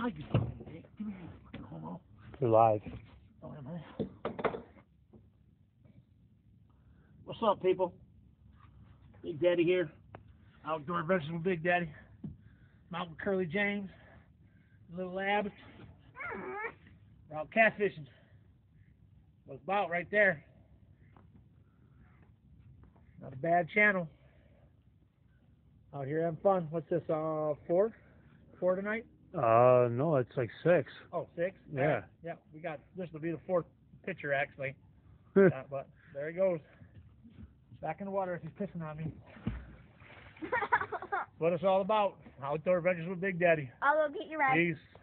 How you doing, Jake? Give me your fucking homo. You're live. Oh, am I? What's up, people? Big Daddy here. Outdoor Adventures with Big Daddy. I'm out with Curly James. Little Labs. We're out catfishing. What's about right there? Not a bad channel. Out here having fun. What's this? 4? 4 tonight? No, it's like 6. Oh, 6? Yeah. Right. Yeah, we got, this will be the 4th picture actually. But there he goes. Back in the water if he's pissing on me. What it's all about. Outdoor Adventures with Big Daddy. I'll go get you right. Peace.